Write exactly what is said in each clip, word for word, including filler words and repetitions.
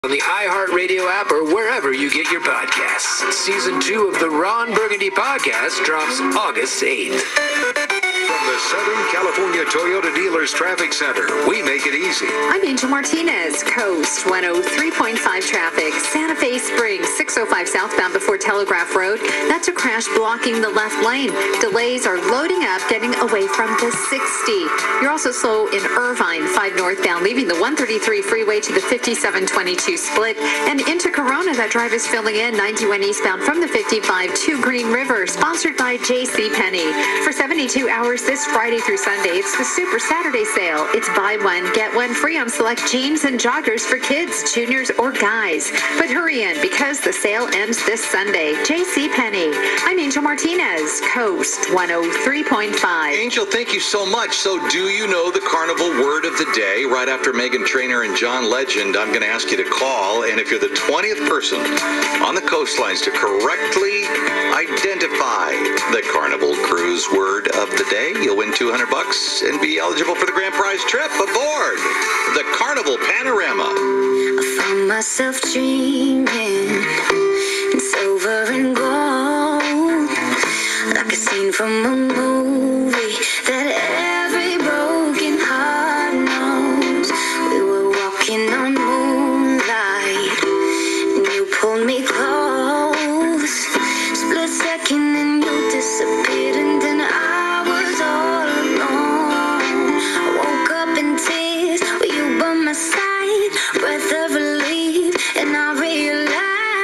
On the iHeartRadio app or wherever you get your podcasts. Season two of the Ron Burgundy podcast drops August eighth. From the Southern California Toyota Dealers Traffic Center, we make it easy. I'm Angel Martinez. Coast one oh three point five traffic. Santa Fe Springs, six oh five southbound before Telegraph Road. That's a crash blocking the left lane. Delays are loading up, getting away from the sixty. You're also slow in Irvine, five northbound, leaving the one thirty-three freeway to the fifty-seven twenty-two split. And into Corona, that drive is filling in ninety-one eastbound from the fifty-five to Green River, sponsored by J C Penney. For seventy-two hours this Friday through Sunday, it's the Super Saturday sale. It's buy one, get one free on select jeans and joggers for kids, juniors, or guys. But hurry in because the sale ends this Sunday. J C Penney. I'm Angel Martinez, Coast one oh three point five. Angel, thank you so much. So do you know the carnival word of the day? Right after Meghan Trainor and John Legend, I'm going to ask you to call. And if you're the twentieth person on the coastlines to correctly identify the carnival cruise word of the day, you'll win two hundred bucks and be eligible for the grand prize trip aboard the Carnival Panorama. I found myself dreaming in silver and gold, like a scene from a movie that every broken heart knows. We were walking on moonlight, and you pulled me close. Split second and you disappeared, and then I was all alone. I woke up in tears with you by my side, breath of relief, and I realized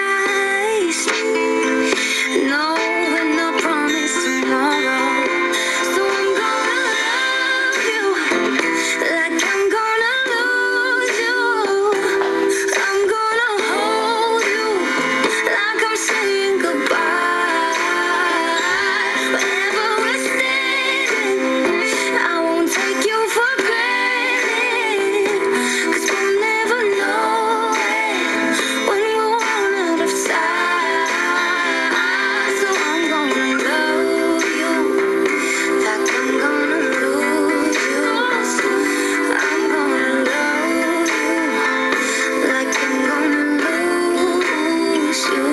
no one no promise tomorrow. So I'm gonna love you like I'm gonna lose you. I'm gonna hold you like I'm saying goodbye. Wherever we're standing, I won't take you for granted, 'cause we'll never know it when we're one out of sight. So I'm gonna love you like I'm gonna lose you. I'm gonna love you like I'm gonna lose you.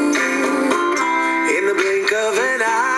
In the blink of an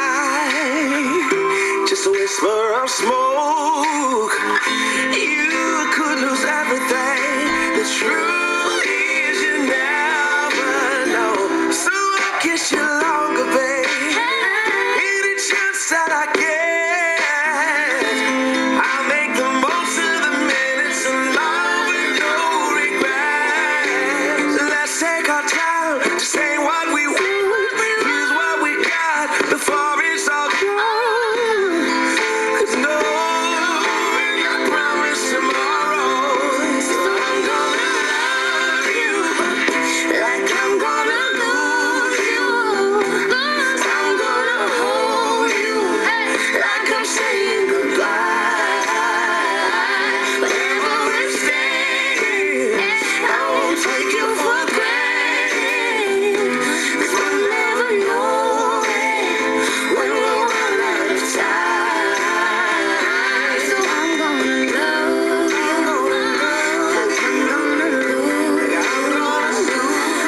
eye, just a whisper of smoke, you could lose everything. The truth is you never know. So I'll kiss you longer, babe. Any chance that I get, I'll make the most of the minutes alone with no regrets. Let's take our time to say what we want, use what we got before it's all gone. 'Cause no one can promise tomorrow. So I'm gonna love you like I'm gonna lose you. I'm gonna hold you like I'm saying goodbye. Wherever we're standing, I won't take you for granted, 'cause we'll never know it when we run out of time. So I'm gonna love you like I'm gonna lose you. I'm gonna love you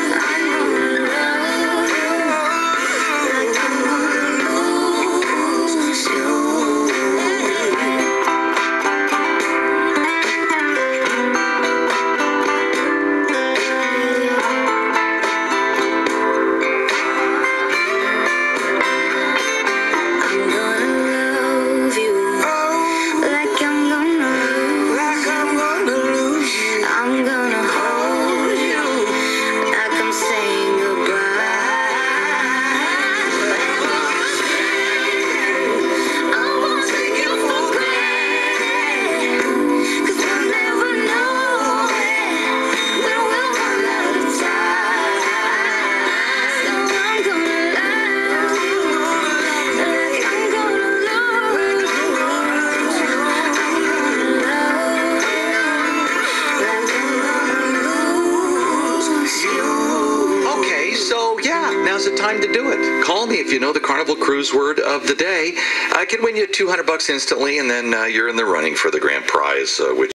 like I'm gonna lose you. I'm gonna love you like I'm gonna lose. Like I'm gonna lose you. I'm gonna hold you like I'm saying goodbye. Wherever we're standing, I won't take you for granted, 'cause we'll never know it when we'll run out of time. So I'm gonna love you like I'm gonna lose you. I'm gonna love you like I'm gonna lose you. Okay, so yeah, now's the time to do it. Call me if you know the carnival cruise word of the day. I can win you two hundred bucks instantly, and then uh, you're in the running for the grand prize, uh, which